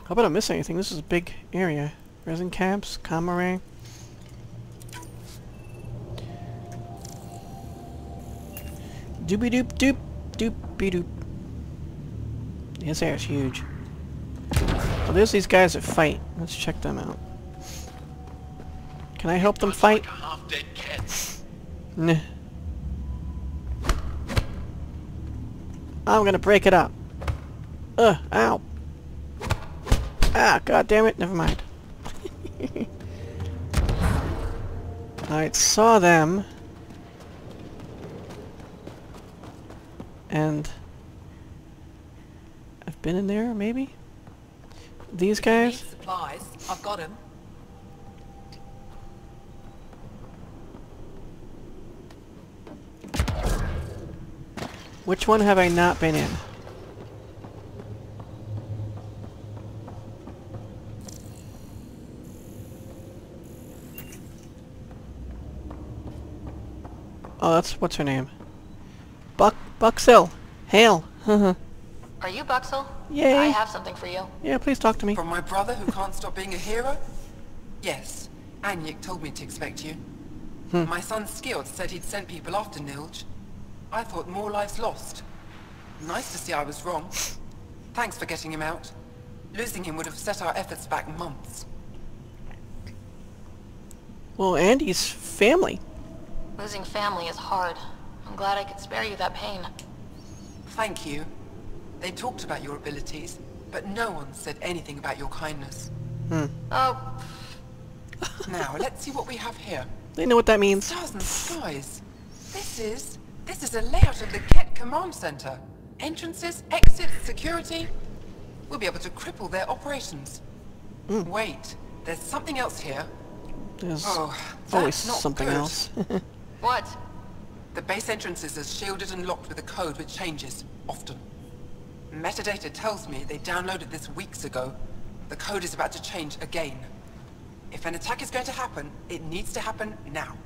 Hope I don't miss anything. This is a big area. Resin caps, comma ray. Doopy doop doop doopy doop. This air is huge. Oh, there's these guys that fight. Let's check them out. Can I help them fight? Like a half-dead Kett. Nah. I'm gonna break it up. Ow. Ah, god damn it, never mind. Alright, saw them. And I've been in there, maybe? These guys? Supplies. I've got him. Which one have I not been in? Oh, that's what's her name? Buxil. Hail. Are you Buxil? Yay. I have something for you. Yeah, please talk to me. From my brother who can't stop being a hero? Yes. Rjoek told me to expect you. My son Skjord said he'd sent people after Nilj. I thought more lives lost. Nice to see I was wrong. Thanks for getting him out. Losing him would have set our efforts back months. Well, Andy's family. Losing family is hard. I'm glad I could spare you that pain. Thank you. They talked about your abilities, but no one said anything about your kindness. Oh, Now, let's see what we have here. They know what that means. Stars and skies. This is a layout of the Kett Command Center. Entrances, exits, security. We'll be able to cripple their operations. Wait, there's something else here. There's Oh, always that's not something good. else. what? The base entrances are shielded and locked with a code which changes, often. Metadata tells me they downloaded this weeks ago. The code is about to change again. If an attack is going to happen, it needs to happen now.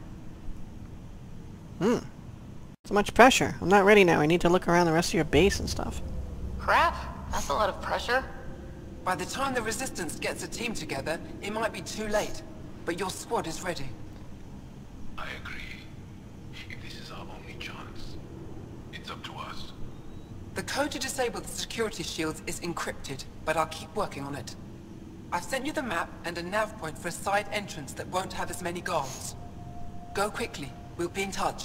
So much pressure. I'm not ready now. I need to look around the rest of your base and stuff. Crap. That's a lot of pressure. By the time the Resistance gets a team together, it might be too late. But your squad is ready. I agree. If this is our only chance, it's up to us. The code to disable the security shields is encrypted, but I'll keep working on it. I've sent you the map and a nav point for a side entrance that won't have as many guards. Go quickly. We'll be in touch.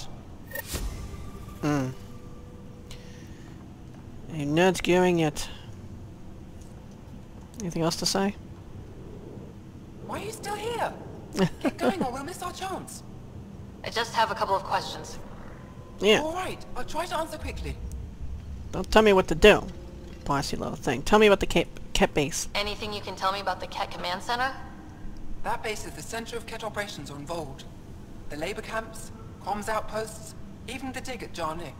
I'm not going yet. Anything else to say? Why are you still here? Get going or we'll miss our chance. I just have a couple of questions. Yeah. Alright, I'll try to answer quickly. Don't tell me what to do. Bossy little thing. Tell me about the Kett base. Anything you can tell me about the Kett Command Center? That base is the center of Kett operations on Voeld. The labor camps, comms outposts, even the dig at Rjoek.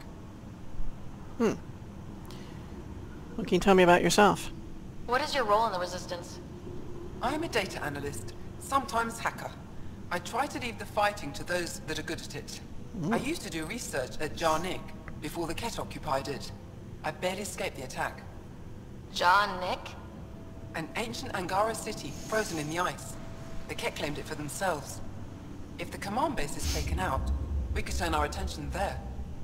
What can you tell me about yourself? What is your role in the Resistance? I'm a data analyst, sometimes hacker. I try to leave the fighting to those that are good at it. I used to do research at Rjoek before the Kett occupied it. I barely escaped the attack. Rjoek? An ancient Angara city, frozen in the ice. The Kett claimed it for themselves. If the command base is taken out, we could turn our attention there.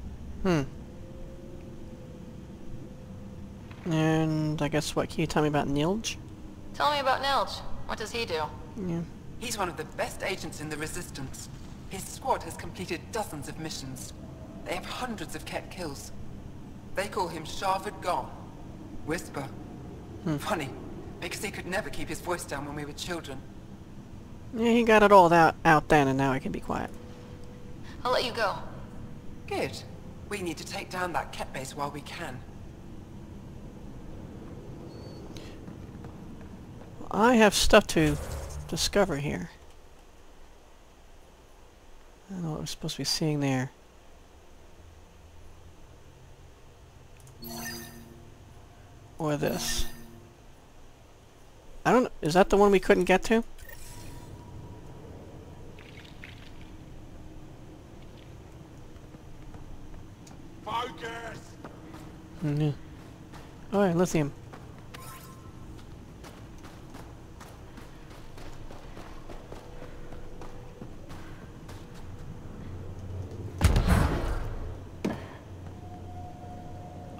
And I guess what can you tell me about Nilj? Tell me about Nilj. What does he do? Yeah. He's one of the best agents in the Resistance. His squad has completed dozens of missions. They have hundreds of Kett kills. They call him Sharvid Gone. Whisper. Funny, because he could never keep his voice down when we were children. Yeah, he got it all out then, and now I can be quiet. I'll let you go. Good. We need to take down that Kett base while we can. I have stuff to discover here. I don't know what we're supposed to be seeing there. Or this. I don't know. Is that the one we couldn't get to? Focus! Yeah. Alright, lithium.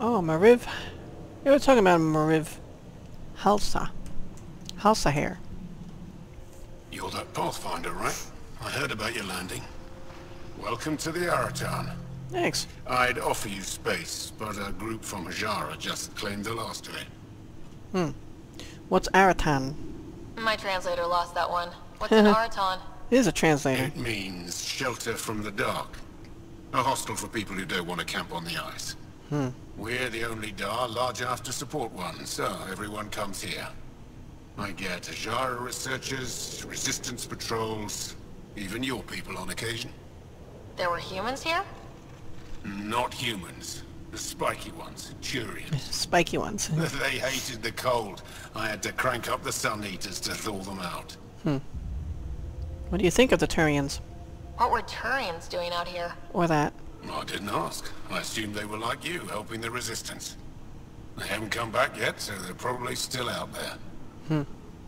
Oh, Mariv. We were talking about Mariv Halsa. Halsa here. You're that Pathfinder, right? I heard about your landing. Welcome to the Aratan. Thanks. I'd offer you space, but a group from Hajara just claimed the last of it. What's Aratan? My translator lost that one. What's an Araton? It is a translator. It means shelter from the dark. A hostel for people who don't want to camp on the ice. We're the only Dar large enough to support one, so everyone comes here. I get Hajara researchers, resistance patrols, even your people on occasion. There were humans here? Not humans. The spiky ones, Turians. Spiky ones. They hated the cold. I had to crank up the sun heaters to thaw them out. What do you think of the Turians? What were Turians doing out here? Or that? I didn't ask. I assumed they were like you, helping the resistance. They haven't come back yet, so they're probably still out there.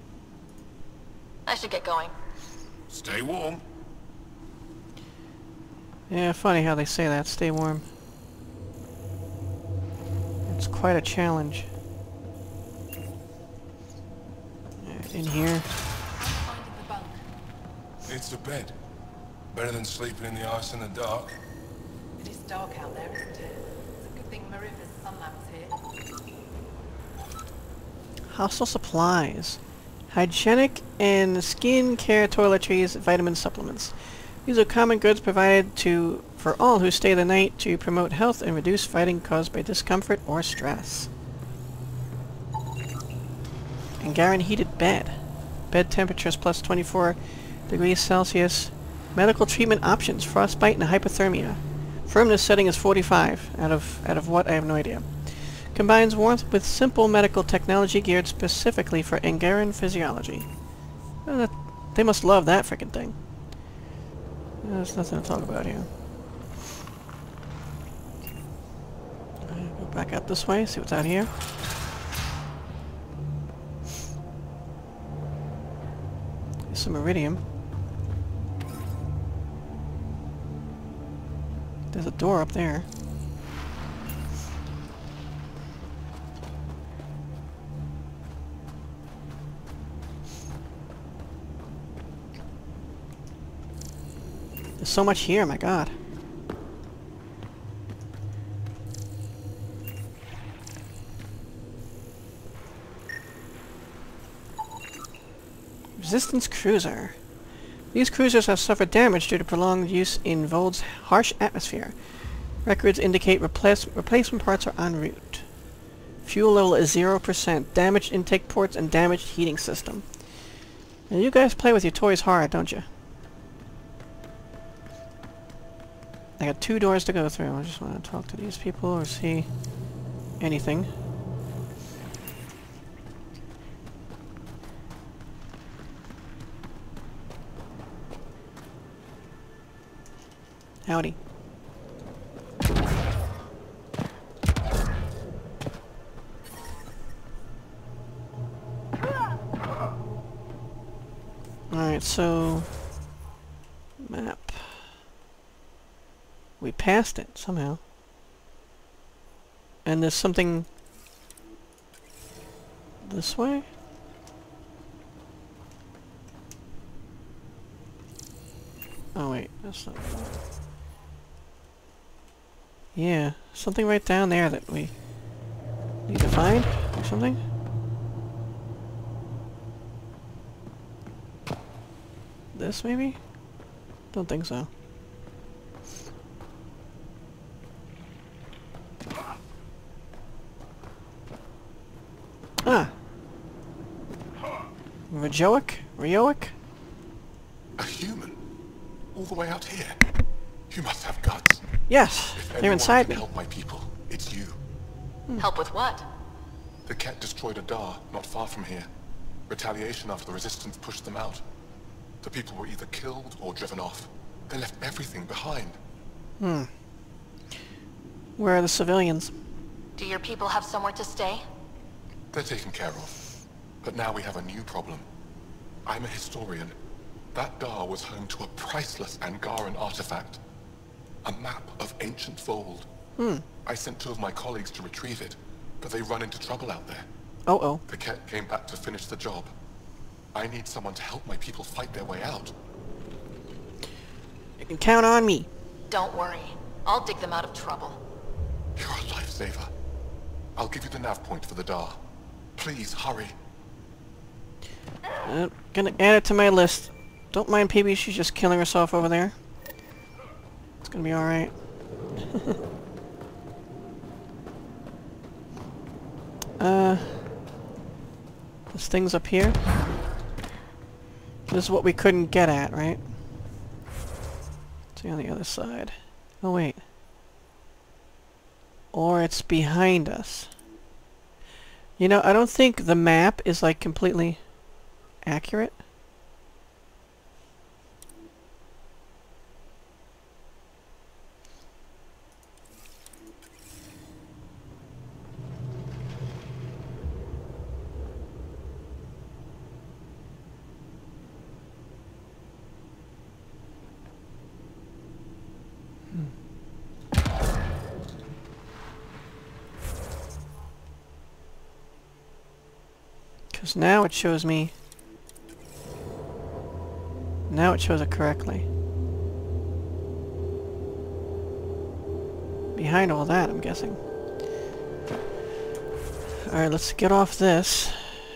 I should get going. Stay warm. Yeah, funny how they say that. Stay warm. It's quite a challenge. Alright, in here. Finding the bunk. It's a bed. Better than sleeping in the ice in the dark. It is dark out there, isn't it? It's a good thing Mariva's sun lamp's here. Household supplies. Hygienic and skin care toiletries, vitamin supplements. These are common goods provided for all who stay the night to promote health and reduce fighting caused by discomfort or stress. Angaran heated bed. Bed temperatures plus 24 degrees Celsius. Medical treatment options, frostbite and hypothermia. Firmness setting is 45. Out of what? I have no idea. Combines warmth with simple medical technology geared specifically for Angaran physiology. They must love that frickin' thing. There's nothing to talk about here. Go back up this way, see what's out here. There's some iridium. There's a door up there. There's so much here, my god. Resistance cruiser. These cruisers have suffered damage due to prolonged use in Voeld's harsh atmosphere. Records indicate replacement parts are en route. Fuel level is 0%. Damaged intake ports and damaged heating system. Now you guys play with your toys hard, don't you? I got 2 doors to go through. I just want to talk to these people or see anything. Howdy. Alright, so... map. We passed it, somehow. And there's something... this way? Oh wait, that's not... yeah, something right down there that we need to find, or something? This, maybe? Don't think so. Ah! Rjoek? Rjoek? A human? All the way out here? You must have guts. Yes! If They're anyone inside can me. help my people, it's you. Help with what? The Kett destroyed a Dar not far from here. Retaliation after the resistance pushed them out. The people were either killed or driven off. They left everything behind. Where are the civilians? Do your people have somewhere to stay? They're taken care of. But now we have a new problem. I'm a historian. That Dar was home to a priceless Angaran artifact. A map of ancient Voeld. I sent 2 of my colleagues to retrieve it, but they run into trouble out there. Oh. The Kett came back to finish the job. I need someone to help my people fight their way out. You can count on me. Don't worry. I'll dig them out of trouble. You're a lifesaver. I'll give you the nav point for the DAR. Please, hurry. Gonna add it to my list. Don't mind Peebee, she's just killing herself over there. It's gonna be alright. This thing's up here. This is what we couldn't get at, right? It's on the other side. Oh wait. Or it's behind us. You know, I don't think the map is like completely accurate. Because now it shows me... Now it shows it correctly. Behind all that, I'm guessing. Alright, let's get off this.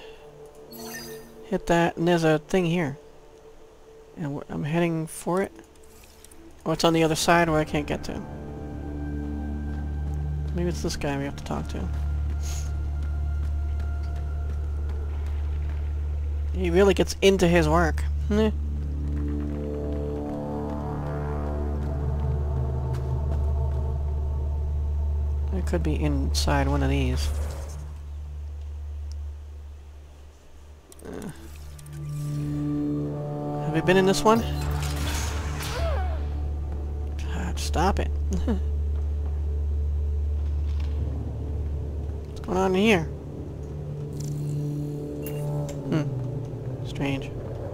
Hit that, and there's a thing here. And I'm heading for it. Oh, it's on the other side where I can't get to. Maybe it's this guy we have to talk to. He really gets into his work. It could be inside one of these. Have we been in this one? God, stop it. What's going on in here? Strange.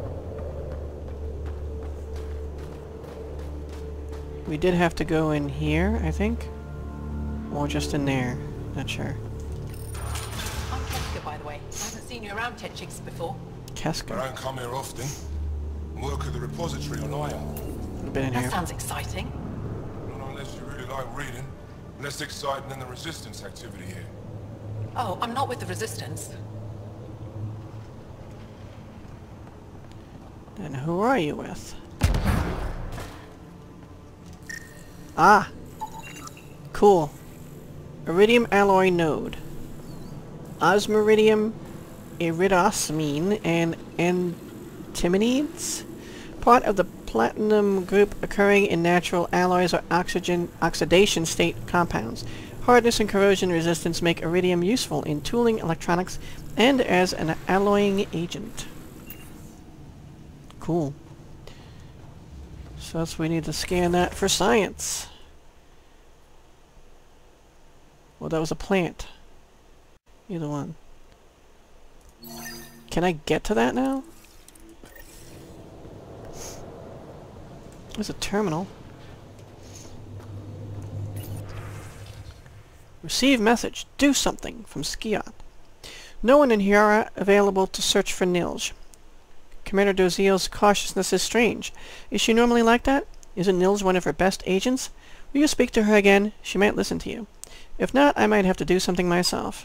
We did have to go in here, I think. Or just in there. Not sure. I'm Keska, by the way. I haven't seen you around Techiix before. Keska. I don't come here often. Work at the repository on Aya. I've been in That here. sounds exciting. Not unless you really like reading. Less exciting than the resistance activity here. Oh, I'm not with the Resistance. Then who are you with? Ah! Cool. Iridium alloy node. Osmiridium, iridosmine, and antimonides? Part of the platinum group occurring in natural alloys or oxidation state compounds. Hardness and corrosion resistance make iridium useful in tooling, electronics, and as an alloying agent. Cool. So that's we need to scan that for science. Well, that was a plant. Either one. Can I get to that now? There's a terminal. Receive message. Do something from Skiot. No one in Hiara available to search for Nilj. Commander Doziel's cautiousness is strange. Is she normally like that? Isn't Nilj one of her best agents? Will you speak to her again? She might listen to you. If not, I might have to do something myself.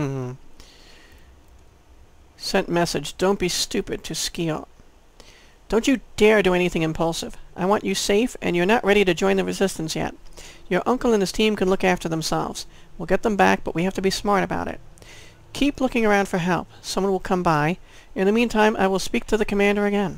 Sent message. Don't be stupid to Skiot. Don't you dare do anything impulsive. I want you safe, and you're not ready to join the Resistance yet. Your uncle and his team can look after themselves. We'll get them back, but we have to be smart about it. Keep looking around for help. Someone will come by. In the meantime, I will speak to the commander again.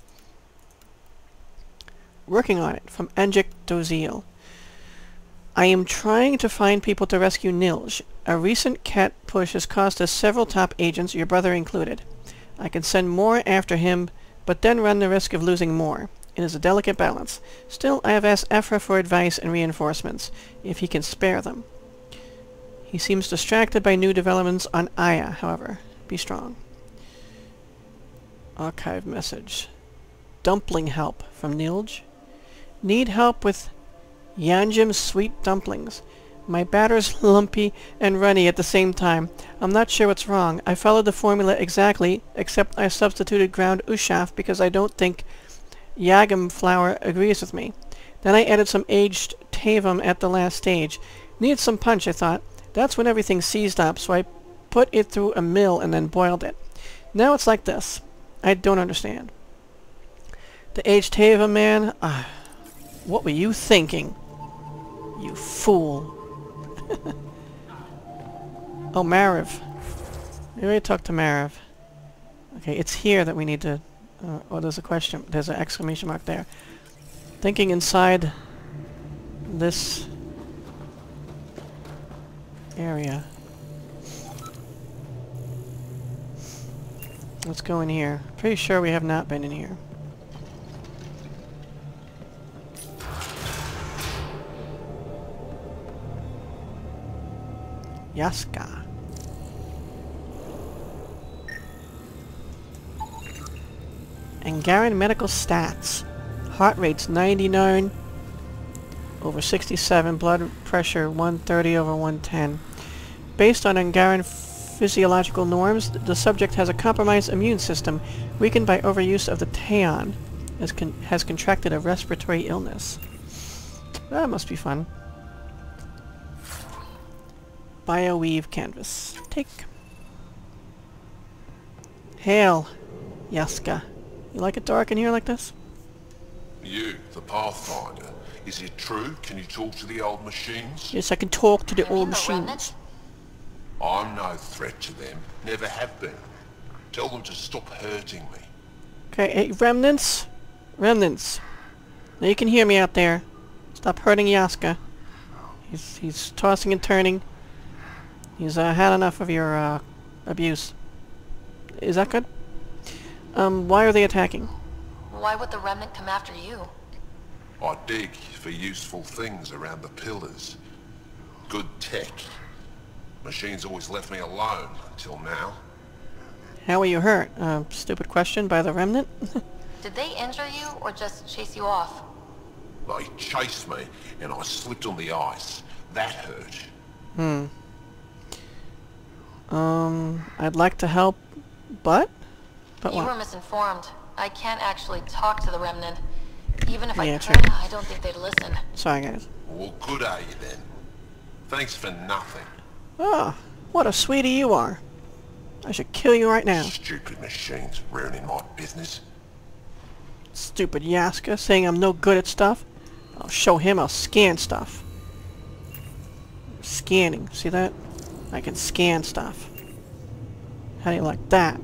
Working on it, from Andromeda Doziel. I am trying to find people to rescue Nilj. A recent Kett push has cost us several top agents, your brother included. I can send more after him, but then run the risk of losing more. It is a delicate balance. Still, I have asked Ephra for advice and reinforcements, if he can spare them. He seems distracted by new developments on Aya, however. Be strong. Archive message. Dumpling help from Nilj. Need help with Yanjim's sweet dumplings. My batter's lumpy and runny at the same time. I'm not sure what's wrong. I followed the formula exactly, except I substituted ground ushaf because I don't think yagam flour agrees with me. Then I added some aged tavum at the last stage. Needed some punch, I thought. That's when everything seized up, so I put it through a mill and then boiled it. Now it's like this. I don't understand. The aged tavum, man. What were you thinking? You fool. Oh, Mariv. We already talked to Mariv. Okay, it's here that we need to... oh, there's a question. There's an exclamation mark there. Thinking inside this area. Let's go in here. Pretty sure we have not been in here. Yaska. Angaran medical stats. Heart rate's 99 over 67. Blood pressure 130 over 110. Based on Angaran physiological norms, the subject has a compromised immune system, weakened by overuse of the Teon, has contracted a respiratory illness. That must be fun. Bioweave canvas. Take. Hail, Yaska. You like it dark in here like this? You, the Pathfinder. Is it true? Can you talk to the old machines? Yes, I can talk to the You mean old the machines. remnant? I'm no threat to them. Never have been. Tell them to stop hurting me. Okay, hey, remnants? Remnants. Now you can hear me out there. Stop hurting Yaska. He's tossing and turning. He's had enough of your abuse. Is that good? Why are they attacking? Why would the remnant come after you? I dig for useful things around the pillars. Good tech. Machines always left me alone until now. How were you hurt? Stupid question by the remnant? Did they injure you or just chase you off? They chased me and I slipped on the ice. That hurt. I'd like to help, but? But You what? were misinformed. I can't actually talk to the remnant. Even if I Yeah, could, true. I don't think they'd listen. Sorry, guys. Well, good are you then? Thanks for nothing. Oh, what a sweetie you are. I should kill you right now. Stupid machines ruining my business. Stupid Yaska saying I'm no good at stuff. I'll show him I'll scan stuff. Scanning, see that? I can scan stuff. How do you like that?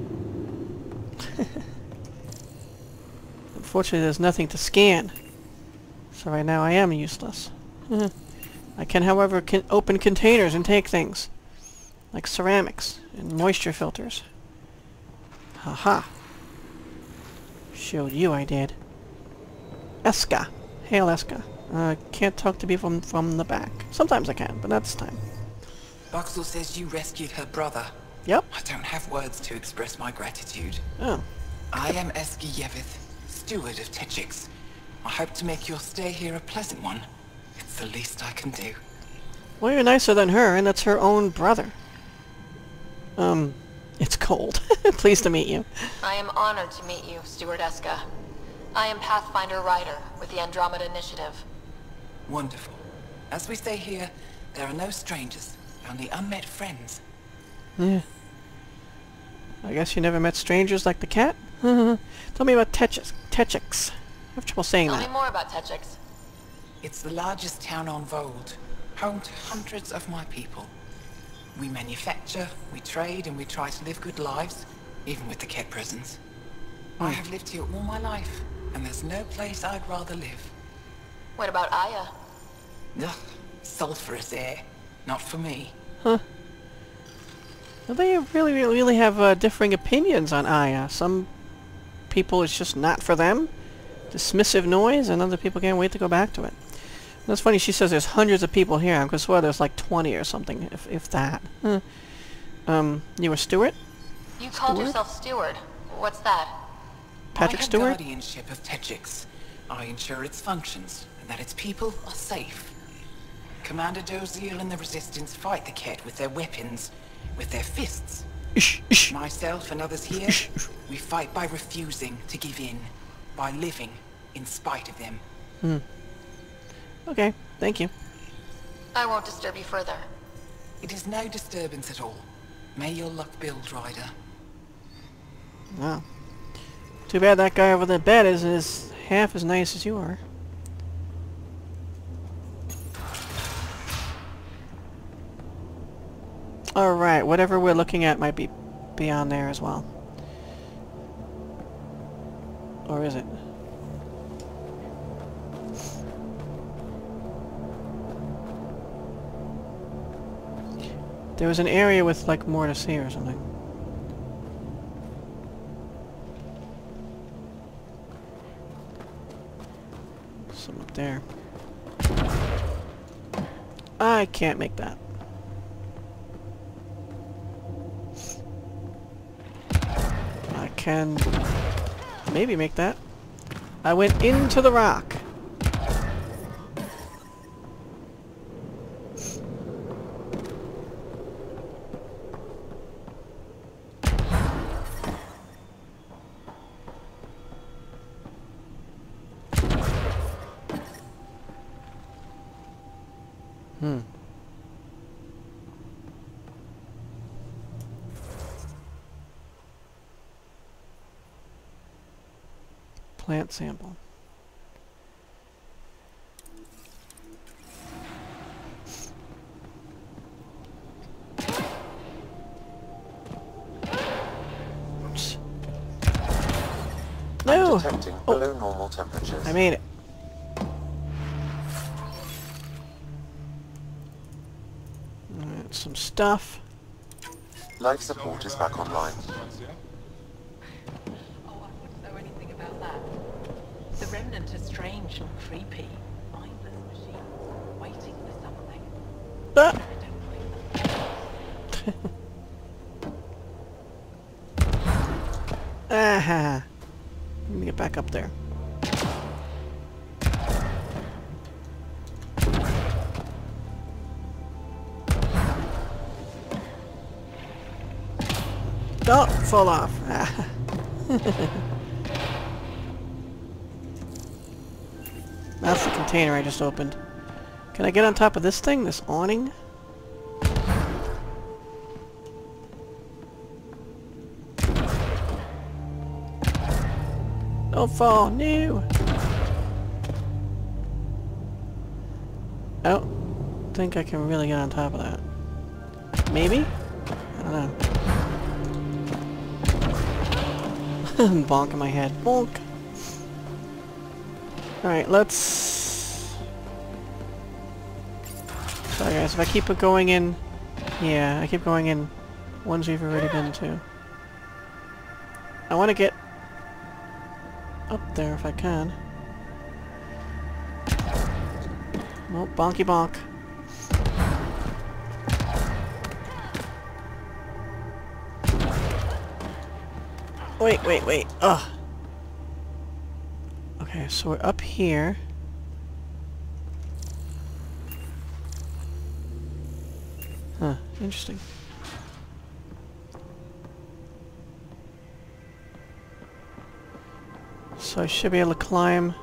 Unfortunately, there's nothing to scan. So right now I am useless. I can, however, open containers and take things. Like ceramics and moisture filters. Haha. Showed you I did. Eska. Hail Eska. Can't talk to people from the back. Sometimes I can, but not this time. Buxil says you rescued her brother. Yep. I don't have words to express my gratitude. Oh. I am Eski Yevith, steward of Techiix. I hope to make your stay here a pleasant one. It's the least I can do. Well, you're nicer than her, and that's her own brother. It's cold. Pleased to meet you. I am honored to meet you, Steward Eska. I am Pathfinder Ryder with the Andromeda Initiative. Wonderful. As we say here, there are no strangers, only unmet friends. Yeah. I guess you never met strangers like the cat? Tell me about Techiix. I have trouble saying Tell me that. more about Techiix. It's the largest town on Voeld, home to hundreds of my people. We manufacture, we trade, and we try to live good lives, even with the Kett prisons. I have lived here all my life, and there's no place I'd rather live. What about Aya? Ugh, sulfurous air. Not for me. Huh. Well, they really have differing opinions on Aya. Some people it's just not for them. Dismissive noise, and other people can't wait to go back to it. And that's funny, she says there's hundreds of people here. I could swear there's like 20 or something, if that. You were Stewart? You called Steward? yourself Steward. What's that? Patrick I have Stewart? guardianship of Techiix. I ensure its functions, and that its people are safe. Commander Buxil and the Resistance fight the Kett with their weapons, with their fists. Myself and others here, we fight by refusing to give in, by living in spite of them. Okay, thank you. I won't disturb you further. It is no disturbance at all. May your luck build, Ryder. Wow. Too bad that guy over the bed is half as nice as you are. Alright, whatever we're looking at might be beyond there as well. Or is it? There was an area with like more to see or something. Some up there. I can't make that. I can maybe make that. I went into the rock. Plant sample. Oops. No! Detecting below normal temperatures. I made it. Alright, some stuff. Life support is back online. The remnant are strange and creepy. Mindless machines waiting for something. Ah! Aha! Let me get back up there. Don't fall off. Ah. That's the container I just opened. Can I get on top of this thing? This awning? Don't fall. No! I don't think I can really get on top of that. Maybe? I don't know. Bonk in my head. Bonk! Alright, let's... Sorry guys, if I keep going in... Yeah, I keep going in ones we've already been to. I want to get up there if I can. Well, bonky bonk. Wait. Ugh. Okay, so we're up here. Huh, interesting. So I should be able to climb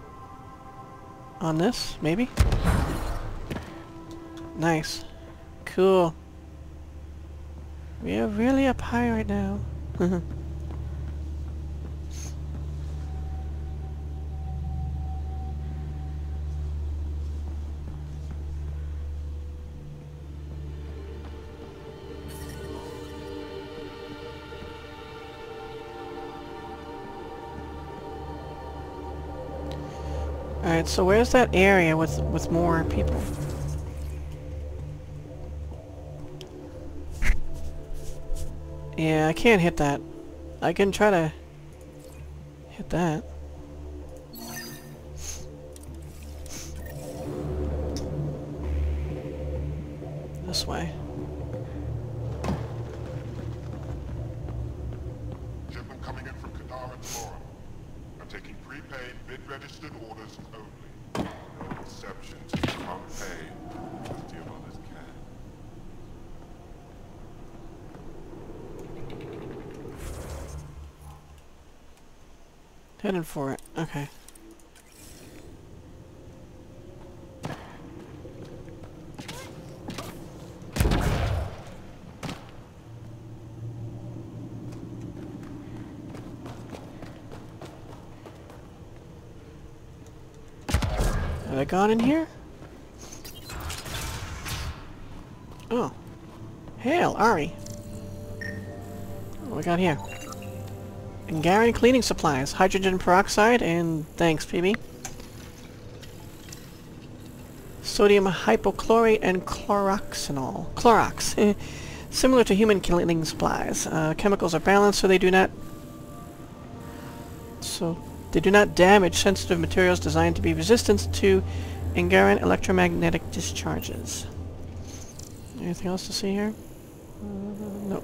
on this, maybe? Nice. Cool. We are really up high right now. Alright, so where's that area with more people? Yeah, I can't hit that. I can try to hit that. This way. Shipment coming in from Kadara tomorrow. I'm taking prepaid, bid-registered orders only. No exceptions, unpaid. Heading for it. Okay. Have I gone in here? Oh. Hail, Ari. What we got here? Angaran cleaning supplies, hydrogen peroxide, and thanks, PB. Sodium hypochlorite and chloroxanol. Clorox. Similar to human cleaning supplies. Chemicals are balanced so they do not damage sensitive materials designed to be resistant to Angaran electromagnetic discharges. Anything else to see here? Nope.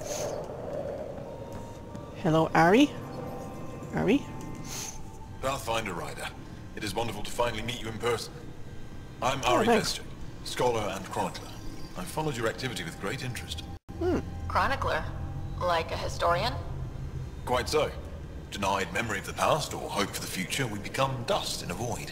Hello, Ari? Ari? Pathfinder Rider, it is wonderful to finally meet you in person. I'm Ari thanks. Vester, scholar and chronicler. I've followed your activity with great interest. Chronicler? Like a historian? Quite so. Denied memory of the past or hope for the future, we become dust in a void.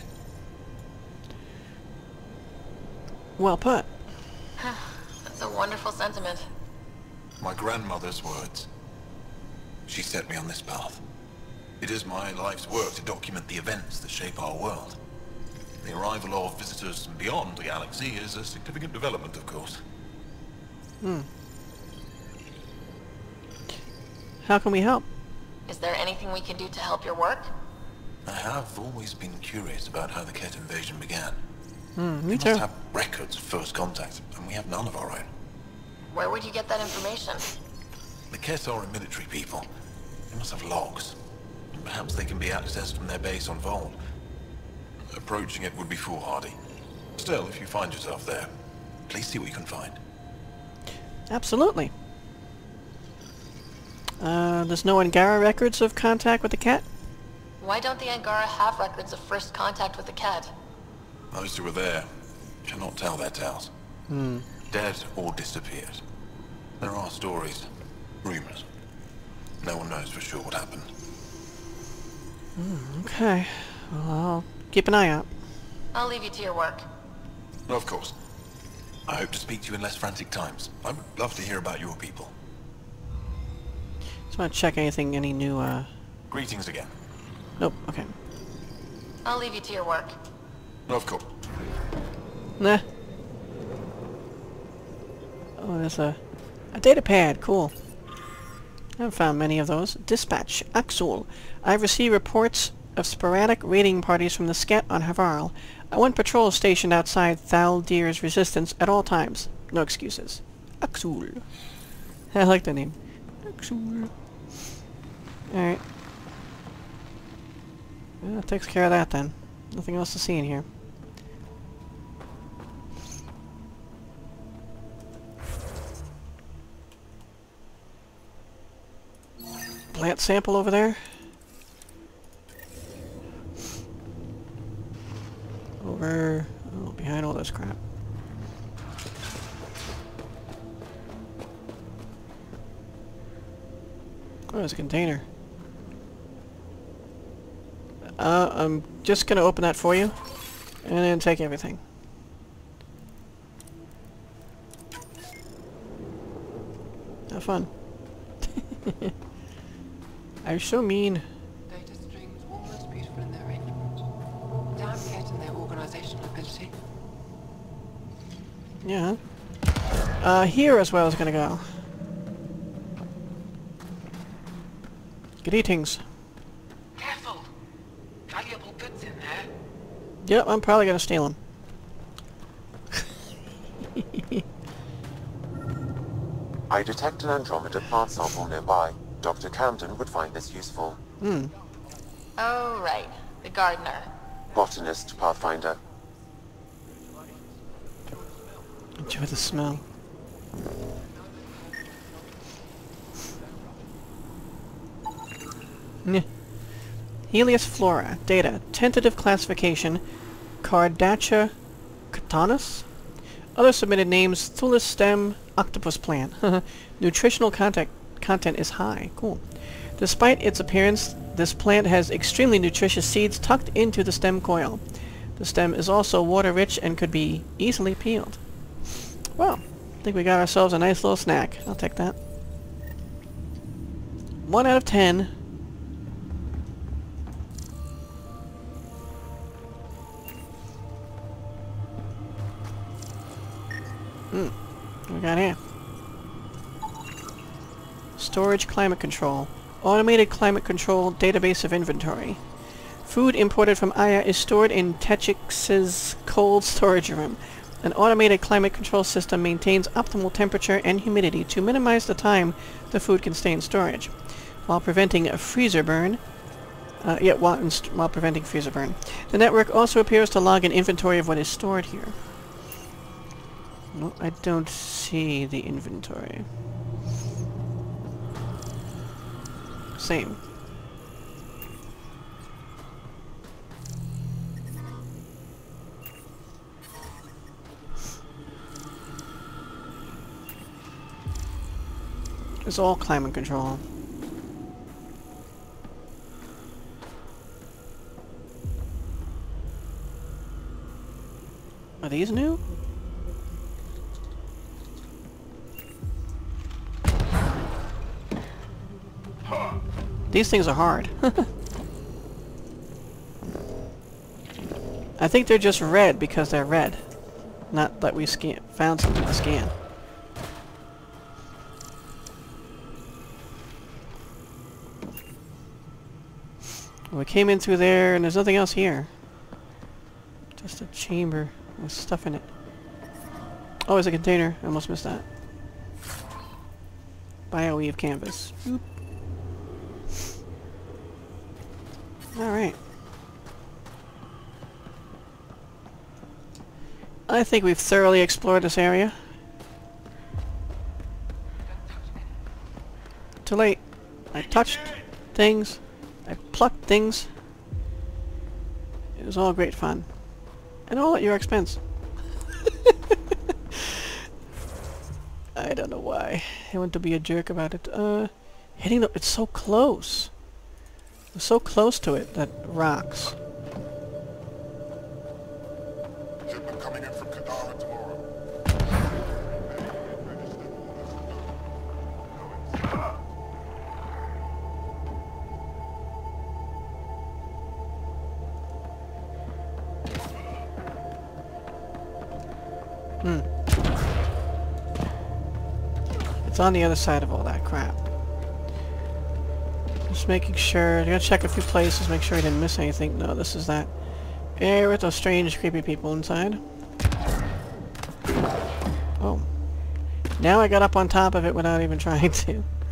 Well put. That's a wonderful sentiment. My grandmother's words. She set me on this path. It is my life's work to document the events that shape our world. The arrival of visitors from beyond the galaxy is a significant development, of course. How can we help? Is there anything we can do to help your work? I have always been curious about how the Kett invasion began. Me We too. must have records of first contact, and we have none of our own. Where would you get that information? The Kett are a military people. They must have logs. And perhaps they can be accessed from their base on Voeld. Approaching it would be foolhardy. Still, if you find yourself there, please see what you can find. Absolutely. There's no Angara records of contact with the Kett? Why don't the Angara have records of first contact with the Kett? Those who were there cannot tell their tales. Dead or disappeared. There are stories, rumors. No one knows for sure what happened. Okay. Well, I'll keep an eye out. I'll leave you to your work. Of course. I hope to speak to you in less frantic times. I would love to hear about your people. Just want to check anything, any new, Greetings again. Nope, okay. I'll leave you to your work. Of course. Nah. Oh, there's a data pad. Cool. I haven't found many of those. Dispatch. Axul. I've received reports of sporadic raiding parties from the Sket on Havarl. I want patrols stationed outside Thaldir's resistance at all times. No excuses. Axul. I like the name. Axul. Alright. Well, that takes care of that then. Nothing else to see in here. Plant sample over there. Over... oh, behind all this crap. Oh, there's a container. I'm just gonna open that for you, and then take everything. Have fun. I'm so mean. Data streams almost beautiful in their arrangement. Damn Kett and their organizational ability. Yeah. Here as well is gonna go. Greetings. Careful! Valuable goods in there. Yep, I'm probably gonna steal them. I detect an Andromeda plant sample nearby. Dr. Camden would find this useful. Oh, right. The gardener. Botanist, Pathfinder. Enjoy the smell. Helios flora. Data. Tentative classification. Cardacha catanus. Other submitted names. Thulis stem. Octopus plant. Nutritional content is high. Cool. Despite its appearance, this plant has extremely nutritious seeds tucked into the stem coil. The stem is also water-rich and could be easily peeled. Well, I think we got ourselves a nice little snack. I'll take that. 1 out of 10. What we got here? Storage climate control. Automated climate control database of inventory. Food imported from Aya is stored in Techiix's cold storage room. An automated climate control system maintains optimal temperature and humidity to minimize the time the food can stay in storage, while preventing a freezer burn. While preventing freezer burn. The network also appears to log an inventory of what is stored here. No, I don't see the inventory. Same. It's all climate control. Are these new? These things are hard. I think they're just red because they're red. Not that we found something to scan. We came in through there and there's nothing else here. Just a chamber with stuff in it. Oh, there's a container. I almost missed that. Bioweave canvas. Boop. Alright. I think we've thoroughly explored this area. Too late. I touched things. I plucked things. It was all great fun. And all at your expense. I don't know why. I want to be a jerk about it. Hitting the... It's so close. We're so close to it that rocks. Shipment coming in from Kadara tomorrow. It's on the other side of all that crap. Just making sure. I'm gonna check a few places, make sure I didn't miss anything. No, this is that. Yeah, with those strange, creepy people inside. Oh. Now I got up on top of it without even trying to.